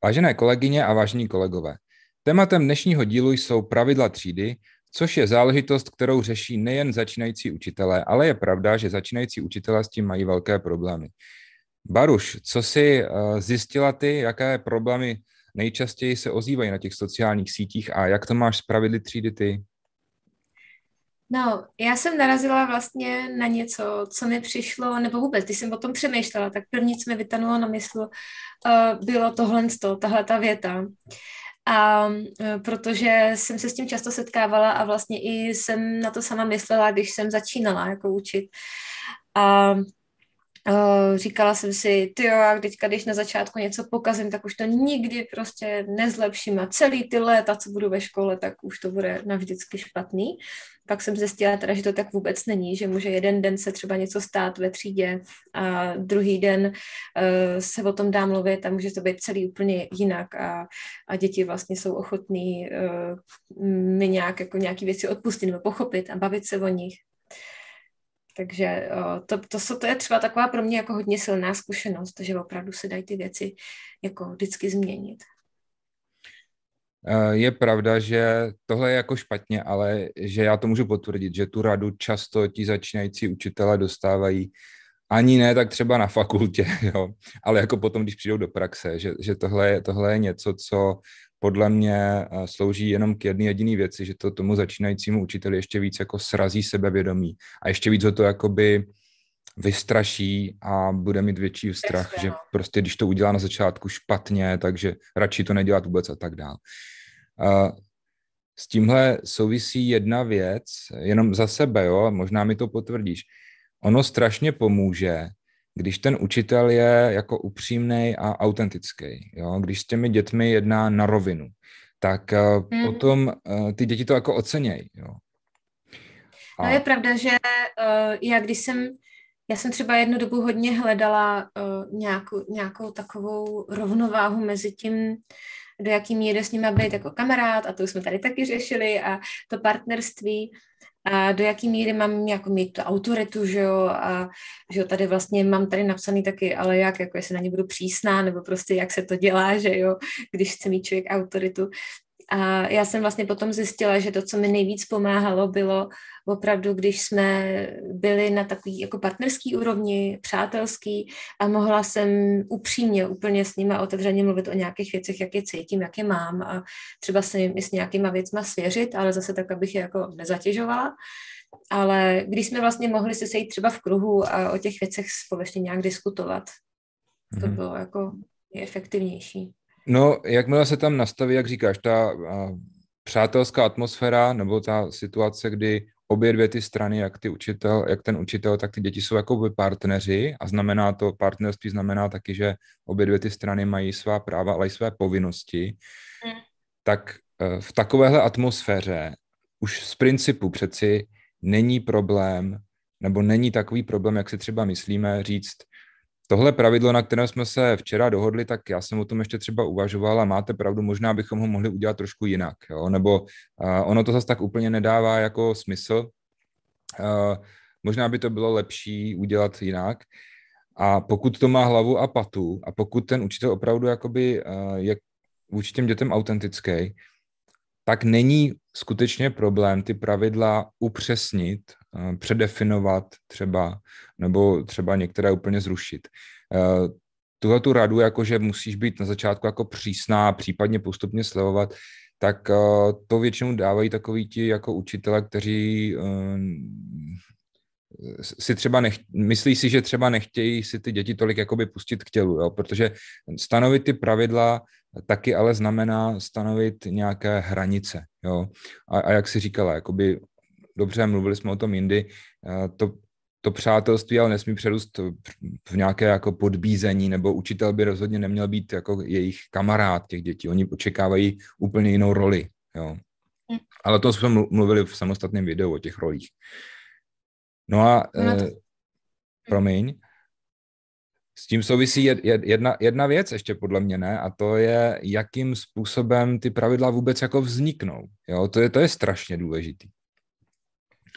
Vážené kolegyně a vážení kolegové, tématem dnešního dílu jsou pravidla třídy, což je záležitost, kterou řeší nejen začínající učitelé, ale je pravda, že začínající učitelé s tím mají velké problémy. Baruš, co jsi zjistila ty, jaké problémy nejčastěji se ozývají na těch sociálních sítích a jak to máš s pravidly třídy ty? No, já jsem narazila vlastně na něco, co mi přišlo, nebo vůbec, když jsem o tom přemýšlela, tak první, co mi vytanulo na mysl, bylo tahle ta věta. A protože jsem se s tím často setkávala a vlastně i jsem na to sama myslela, když jsem začínala jako učit. A říkala jsem si, tyjo, a teďka, když na začátku něco pokazím, tak už to nikdy prostě nezlepším a celý ty léta, co budu ve škole, tak už to bude navždycky špatný. Pak jsem zjistila teda, že to tak vůbec není, že může jeden den se třeba něco stát ve třídě a druhý den se o tom dá mluvit a může to být celý úplně jinak a děti vlastně jsou ochotní mi nějaký věci odpustit nebo pochopit a bavit se o nich. Takže to je třeba taková pro mě jako hodně silná zkušenost, že opravdu se dají ty věci jako vždycky změnit. Je pravda, že tohle je jako špatně, ale že já to můžu potvrdit, že tu radu často ti začínající učitelé dostávají ani ne tak třeba na fakultě, jo, ale jako potom, když přijdou do praxe, že tohle je něco, co podle mě slouží jenom k jedné jediné věci, že to tomu začínajícímu učiteli ještě víc jako srazí sebevědomí a ještě víc ho to jakoby vystraší a bude mít větší strach, že prostě když to udělá na začátku špatně, takže radši to nedělat vůbec a tak dál. S tímhle souvisí jedna věc, jenom za sebe, jo, možná mi to potvrdíš. Ono strašně pomůže, když ten učitel je jako upřímnej a autentický, jo, když s těmi dětmi jedná na rovinu, tak potom ty děti to jako ocenějí, jo. No je pravda, že já jsem třeba jednu dobu hodně hledala nějakou takovou rovnováhu mezi tím, do jaký míry s nimi být jako kamarád, a to už jsme tady taky řešili, a to partnerství, a do jaký míry mám jako mít tu autoritu, že jo, a že jo, tady vlastně mám tady napsaný taky, ale jak, jako jestli na ně budu přísná, nebo prostě jak se to dělá, že jo, když chce mít člověk autoritu. A já jsem vlastně potom zjistila, že to, co mi nejvíc pomáhalo, bylo opravdu, když jsme byli na takový jako partnerský úrovni, přátelský, a mohla jsem upřímně úplně s nima otevřeně mluvit o nějakých věcech, jak je cítím, jak je mám, a třeba se jim i s nějakýma věcma svěřit, ale zase tak, abych je jako nezatěžovala. Ale když jsme vlastně mohli se sejít třeba v kruhu a o těch věcech společně nějak diskutovat, to bylo jako efektivnější. No, jakmile se tam nastaví, jak říkáš, ta přátelská atmosféra nebo ta situace, kdy obě dvě ty strany, jak ten učitel, tak ty děti jsou jako partneři, a znamená to, partnerství znamená taky, že obě dvě ty strany mají svá práva, ale i své povinnosti, tak v takovéhle atmosféře už z principu přeci není problém, nebo není takový problém, jak si třeba myslíme, říct, tohle pravidlo, na kterém jsme se včera dohodli, tak já jsem o tom ještě třeba uvažoval a máte pravdu, možná bychom ho mohli udělat trošku jinak, jo? Nebo ono to zase tak úplně nedává jako smysl. Možná by to bylo lepší udělat jinak. A pokud to má hlavu a patu a pokud ten učitel opravdu jakoby je vůči těm dětem autentický, tak není skutečně problém ty pravidla upřesnit, předefinovat třeba, nebo třeba některé úplně zrušit. Tu radu, jakože musíš být na začátku jako přísná, případně postupně slevovat, tak to většinou dávají takoví ti jako učitele, kteří si třeba myslí si, že třeba nechtějí si ty děti tolik jakoby pustit k tělu, jo? Protože stanovit ty pravidla taky ale znamená stanovit nějaké hranice, jo. A jak si říkala, jakoby dobře, mluvili jsme o tom jindy, to přátelství ale nesmí přerůst v nějaké jako podbízení, nebo učitel by rozhodně neměl být jako jejich kamarád těch dětí, oni očekávají úplně jinou roli, jo. Ale to jsme mluvili v samostatném videu o těch rolích. No a promiň, s tím souvisí jedna věc ještě podle mě, ne? A to je, jakým způsobem ty pravidla vůbec jako vzniknou. Jo? To je strašně důležitý.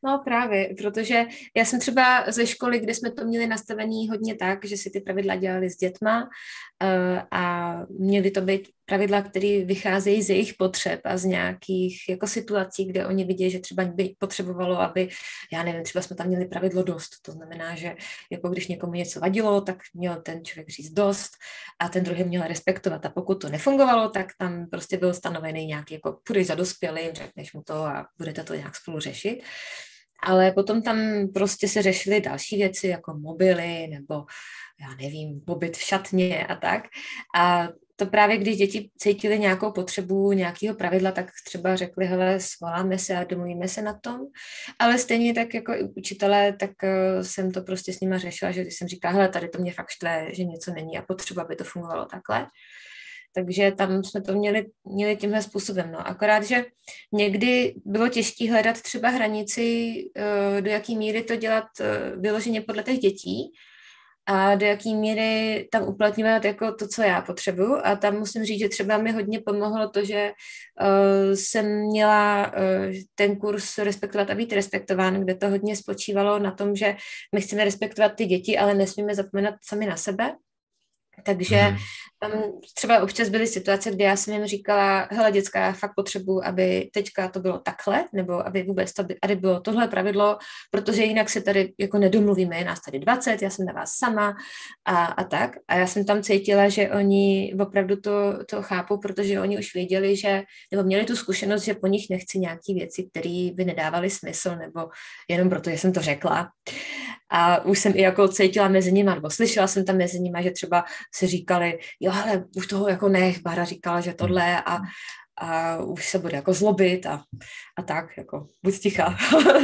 No právě, protože já jsem třeba ze školy, kde jsme to měli nastavený hodně tak, že si ty pravidla dělali s dětma a měly to být pravidla, které vycházejí z jejich potřeb a z nějakých jako situací, kde oni vidějí, že třeba by potřebovalo, aby, já nevím, třeba jsme tam měli pravidlo dost. To znamená, že jako když někomu něco vadilo, tak měl ten člověk říct dost a ten druhý měl respektovat. A pokud to nefungovalo, tak tam prostě byl stanovený nějaký, jako půjdeš za dospělým, řekneš mu to a budete to nějak spolu řešit. Ale potom tam prostě se řešily další věci, jako mobily nebo, já nevím, pobyt v šatně a tak. A to právě, když děti cítily nějakou potřebu nějakého pravidla, tak třeba řekli, hele, svoláme se a domluvíme se na tom. Ale stejně tak jako i učitelé, tak jsem to prostě s nima řešila, že když jsem říkala, hele, tady to mě fakt štve, že něco není a potřeba, aby to fungovalo takhle. Takže tam jsme to měli tímhle způsobem. No. Akorát, že někdy bylo těžké hledat třeba hranici, do jaký míry to dělat vyloženě podle těch dětí a do jaký míry tam uplatňovat jako to, co já potřebuju. A tam musím říct, že třeba mi hodně pomohlo to, že jsem měla ten kurz Respektovat a být respektován, kde to hodně spočívalo na tom, že my chceme respektovat ty děti, ale nesmíme zapomínat sami na sebe. Takže tam třeba občas byly situace, kdy já jsem jim říkala, hele děcka, já fakt potřebuji, aby teďka to bylo takhle, nebo aby vůbec tady bylo tohle pravidlo, protože jinak se tady jako nedomluvíme, je nás tady 20, já jsem na vás sama a tak. A já jsem tam cítila, že oni opravdu to chápou, protože oni už věděli, že, nebo měli tu zkušenost, že po nich nechci nějaký věci, které by nedávaly smysl, nebo jenom proto, že jsem to řekla. A už jsem i jako cítila mezi nimi, nebo slyšela jsem tam mezi nimi, že třeba se říkali, jo, ale už toho jako nech, Bára říkala, že tohle a už se bude jako zlobit a tak, jako buď ticha.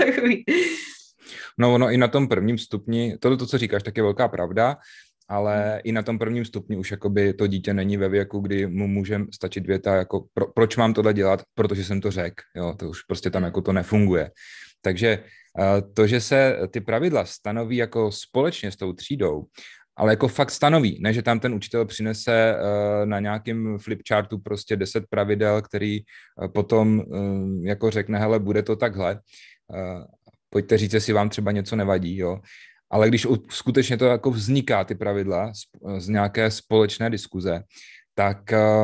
No ono i na tom prvním stupni, to, co říkáš, tak je velká pravda, ale i na tom prvním stupni už jakoby to dítě není ve věku, kdy mu může stačit věta jako proč mám tohle dělat, protože jsem to řekl, jo, to už prostě tam jako to nefunguje. Takže to, že se ty pravidla stanoví jako společně s tou třídou, ale jako fakt stanoví, ne, že tam ten učitel přinese na nějakém flipchartu prostě 10 pravidel, který potom jako řekne, hele, bude to takhle, pojďte říct, jestli vám třeba něco nevadí, jo. Ale když skutečně to jako vzniká, ty pravidla z nějaké společné diskuze, tak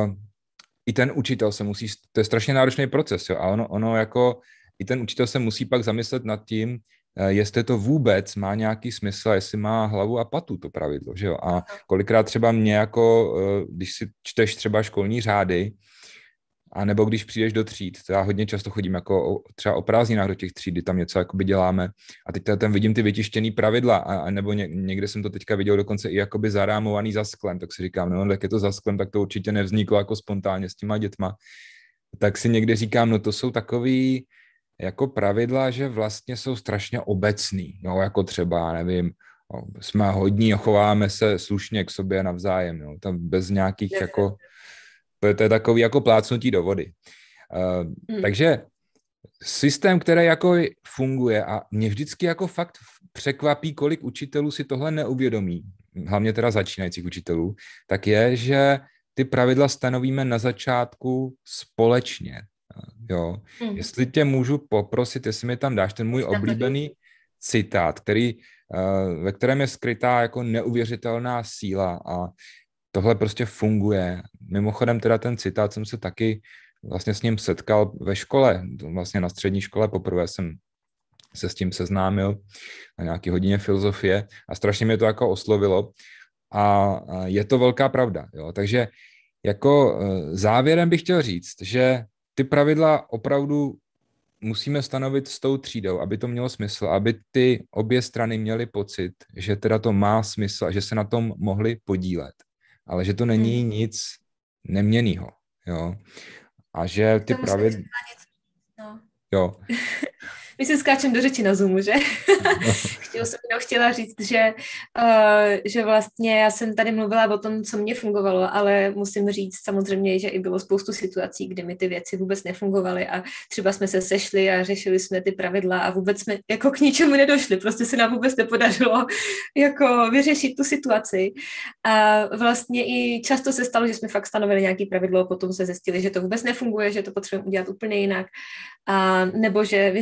i ten učitel se musí, to je strašně náročný proces, jo, a ono jako i ten učitel se musí pak zamyslet nad tím, jestli to vůbec má nějaký smysl, jestli má hlavu a patu to pravidlo, že jo. A kolikrát třeba mě jako, když si čteš třeba školní řády, a nebo když přijdeš do tříd, to já hodně často chodím jako třeba o prázdninách do těch tříd, kdy tam něco jakoby děláme a teď tam vidím ty vytištěný pravidla a nebo někde jsem to teďka viděl dokonce i jakoby zarámovaný za sklem, tak si říkám, no tak je to za sklem, tak to určitě nevzniklo jako spontánně s těma dětma. Tak si někde říkám, no to jsou takový jako pravidla, že vlastně jsou strašně obecný, no, jako třeba, nevím, jsme hodní a chováme se slušně k sobě navzájem, no, tam bez nějakých jako, to je takový jako plácnutí do vody. Takže systém, který jako funguje a mě vždycky jako fakt překvapí, kolik učitelů si tohle neuvědomí, hlavně teda začínajících učitelů, tak je, že ty pravidla stanovíme na začátku společně. Jo. Jestli tě můžu poprosit, jestli mi tam dáš ten můj oblíbený citát, ve kterém je skrytá jako neuvěřitelná síla a tohle prostě funguje. Mimochodem teda ten citát jsem se taky vlastně s ním setkal ve škole, vlastně na střední škole poprvé jsem se s tím seznámil na nějaké hodině filozofie a strašně mě to jako oslovilo a je to velká pravda. Jo. Takže jako závěrem bych chtěl říct, že ty pravidla opravdu musíme stanovit s tou třídou, aby to mělo smysl, aby ty obě strany měly pocit, že teda to má smysl a že se na tom mohli podílet. Ale že to není nic neměnnýho, jo. A že ty pravidla... No. Jo. My si skáčeme do řeči na Zoomu, že? Chtěla říct, že vlastně já jsem tady mluvila o tom, co mě fungovalo, ale musím říct samozřejmě, že i bylo spoustu situací, kdy mi ty věci vůbec nefungovaly a třeba jsme se sešli a řešili jsme ty pravidla a vůbec jsme jako k ničemu nedošli, prostě se nám vůbec nepodařilo jako vyřešit tu situaci. A vlastně i často se stalo, že jsme fakt stanovili nějaké pravidlo, potom se zjistili, že to vůbec nefunguje, že to potřebujeme udělat úplně jinak, a nebo že vystanuli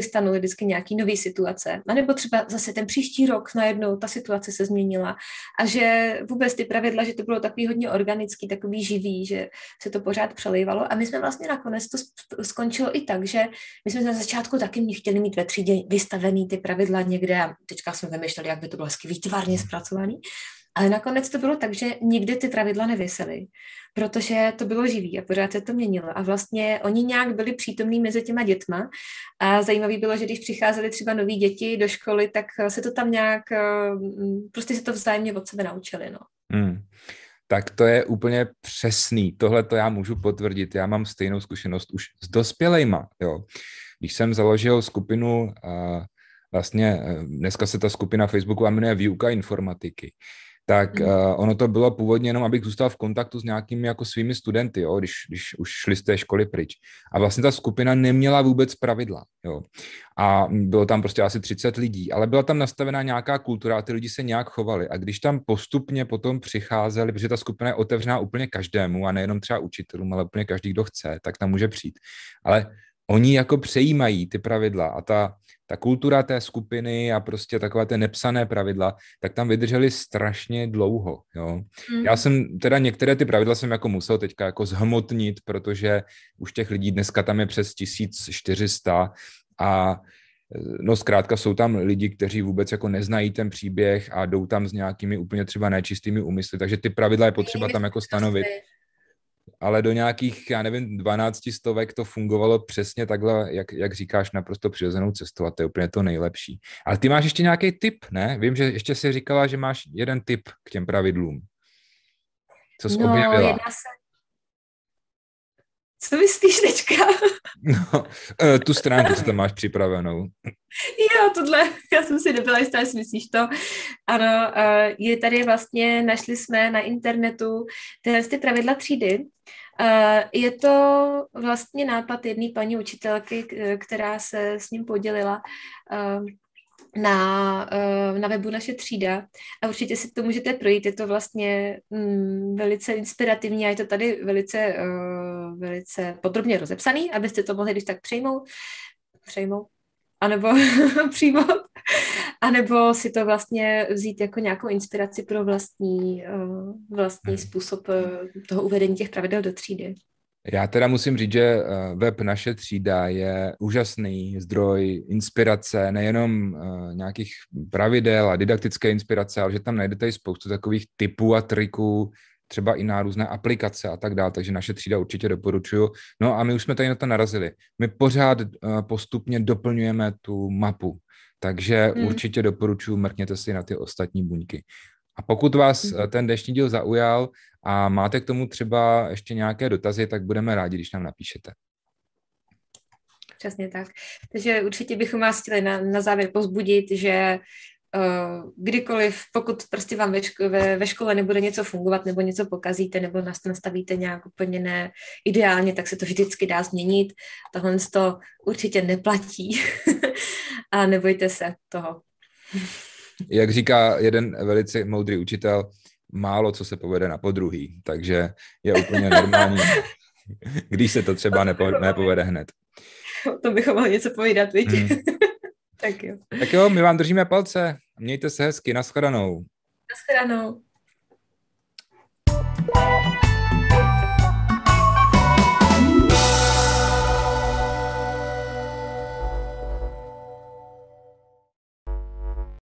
vždycky nějaký nový situace. A nebo třeba zase ten příští rok najednou ta situace se změnila a že vůbec ty pravidla, že to bylo takový hodně organický, takový živý, že se to pořád přelejvalo. A my jsme vlastně nakonec to skončilo i tak, že my jsme na začátku taky chtěli mít ve třídě vystavený ty pravidla někde a teďka jsme vymýšleli, jak by to bylo hezky výtvarně zpracovaný. Ale nakonec to bylo tak, že nikdy ty pravidla nevisely, protože to bylo živý a pořád se to měnilo. A vlastně oni nějak byli přítomní mezi těma dětma a zajímavé bylo, že když přicházely třeba noví děti do školy, tak se to tam nějak, prostě se to vzájemně od sebe naučili. No. Tak to je úplně přesný. Tohle to já můžu potvrdit. Já mám stejnou zkušenost už s dospělejma. Jo. Když jsem založil skupinu, vlastně dneska se ta skupina Facebooku jmenuje Výuka informatiky, tak ono to bylo původně jenom, abych zůstal v kontaktu s nějakými jako svými studenty, jo, když už šli z té školy pryč. A vlastně ta skupina neměla vůbec pravidla. Jo. A bylo tam prostě asi 30 lidí, ale byla tam nastavená nějaká kultura a ty lidi se nějak chovali. A když tam postupně potom přicházeli, protože ta skupina je otevřená úplně každému a nejenom třeba učitelům, ale úplně každý, kdo chce, tak tam může přijít. Ale oni jako přejímají ty pravidla a ta kultura té skupiny a prostě takové ty nepsané pravidla, tak tam vydrželi strašně dlouho, jo. Já jsem teda některé ty pravidla jsem jako musel teďka jako zhmotnit, protože už těch lidí dneska tam je přes 1400 a no zkrátka jsou tam lidi, kteří vůbec jako neznají ten příběh a jdou tam s nějakými úplně třeba nečistými úmysly, takže ty pravidla je potřeba tam jako stanovit. Ale do nějakých, já nevím, 12 stovek to fungovalo přesně takhle, jak říkáš, naprosto přirozenou cestou a to je úplně to nejlepší. Ale ty máš ještě nějaký tip, ne? Vím, že ještě jsi říkala, že máš jeden tip k těm pravidlům. Co jsi objevila? Co myslíš teďka? No, tu stránku, co tam máš připravenou. Jo, tohle, já jsem si nebyla jistá, jestli myslíš to. Ano, je tady vlastně, našli jsme na internetu ty pravidla třídy. Je to vlastně nápad jedné paní učitelky, která se s ním podělila na webu Naše třída a určitě si to můžete projít, je to vlastně velice inspirativní a je to tady velice podrobně rozepsaný, abyste to mohli když tak přejmout, anebo přijmout, anebo si to vlastně vzít jako nějakou inspiraci pro vlastní způsob toho uvedení těch pravidel do třídy. Já teda musím říct, že web Naše třída je úžasný zdroj inspirace, nejenom nějakých pravidel a didaktické inspirace, ale že tam najdete i spoustu takových tipů a triků, třeba i na různé aplikace a tak dále, takže Naše třída určitě doporučuju. No a my už jsme tady na to narazili. My pořád postupně doplňujeme tu mapu, takže určitě doporučuji, mrkněte si na ty ostatní buňky. A pokud vás ten dnešní díl zaujal a máte k tomu třeba ještě nějaké dotazy, tak budeme rádi, když nám napíšete. Přesně tak. Takže určitě bychom vás chtěli na závěr povzbudit, že kdykoliv, pokud prostě vám ve škole nebude něco fungovat, nebo něco pokazíte, nebo nastavíte nějak úplně ne ideálně, tak se to vždycky dá změnit. Tohle to určitě neplatí a nebojte se toho. Jak říká jeden velice moudrý učitel, málo co se povede na podruhý, takže je úplně normální, když se to třeba nepovede hned. To bychom mohli něco povídat, viď? Tak jo. Tak jo, my vám držíme palce. Mějte se hezky, nashledanou. Nashledanou.